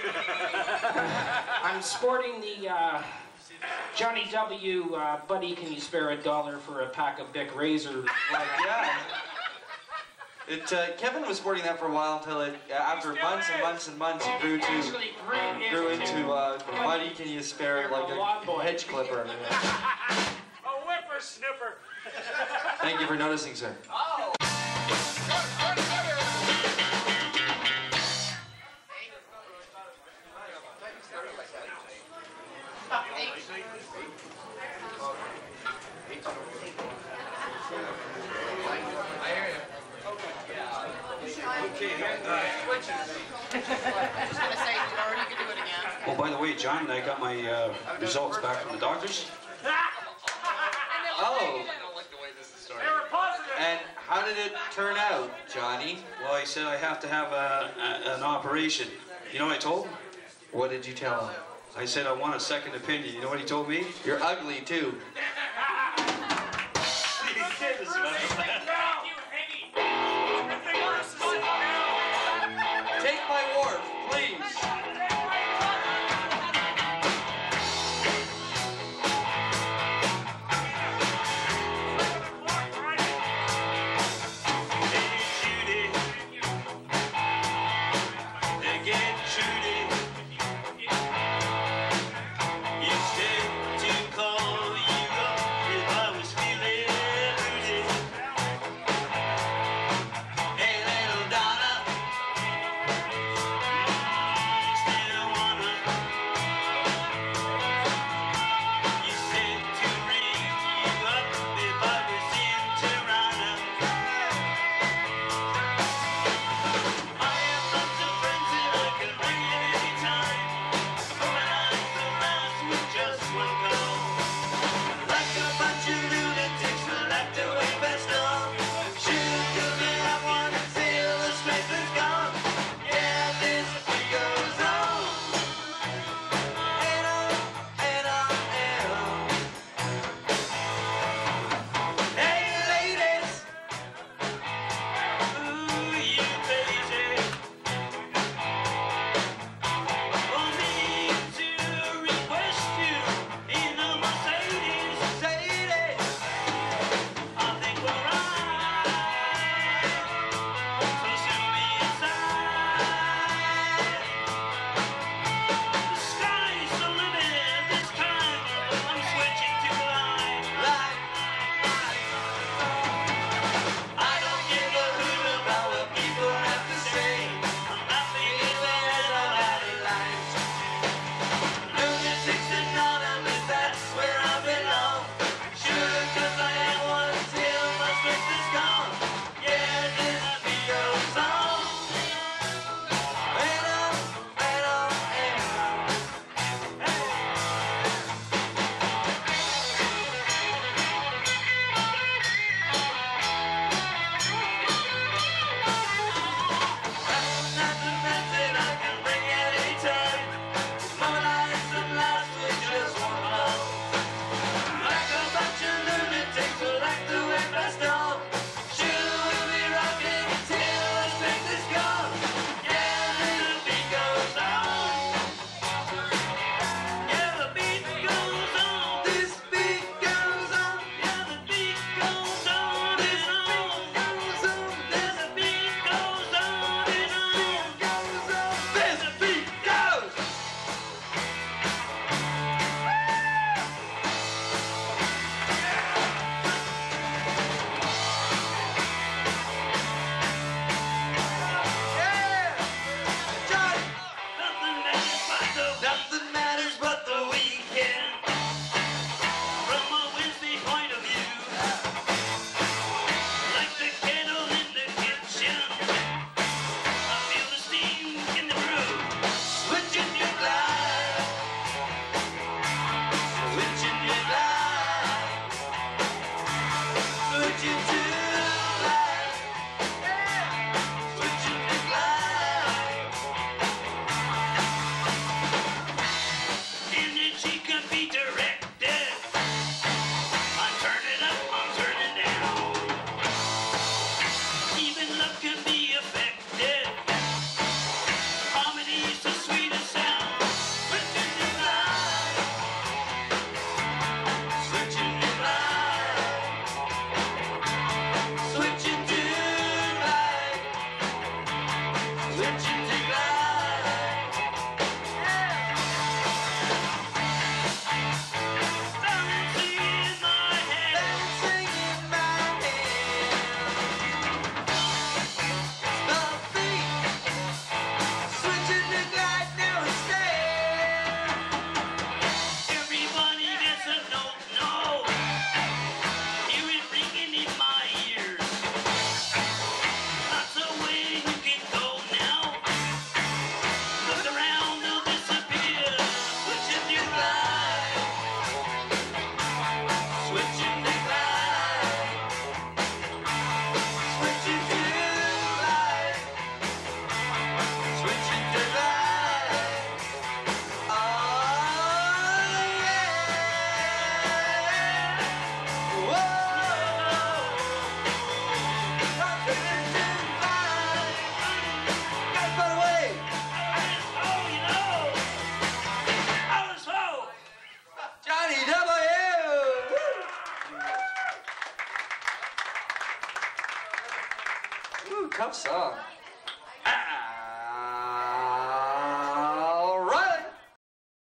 I'm sporting the Johnny W. Buddy, can you spare $1 for a pack of Bic razor? Yeah. Kevin was sporting that for a while until after months and months and months, he grew into Buddy, can you spare like a hedge clipper? A whippersnipper. Thank you for noticing, sir. Oh. Oh, by the way, John, I got my results back from the doctors. Oh. And how did it turn out, Johnny? Well, he said I have to have an operation. You know what I told him? What did you tell him? I said I want a second opinion. You know what he told me? You're ugly, too. Take my wharf, please. Ooh, tough song.